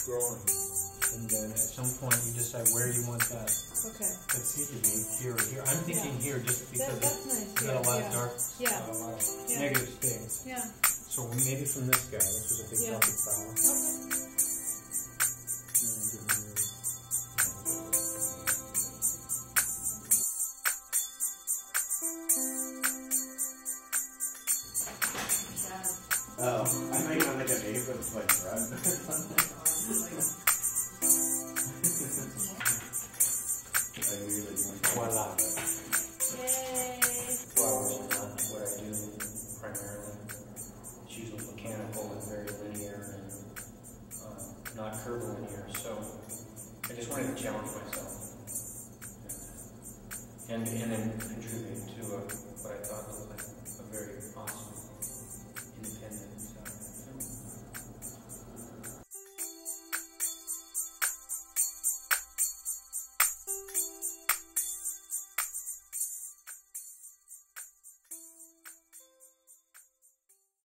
growing. And then at some point you decide where you want that seed to be, here or here. I'm thinking here just because that's nice. it's got a lot of dark, Yeah. a lot of negative space. Yeah. So maybe from this guy, this is a big bucket flower. Okay. Oh, I might want like a name with like run. Voila. Yay! Flowers are not what I do primarily. It's usually mechanical and very linear and not curvilinear. So I just wanted to challenge myself and then contribute to what I thought was like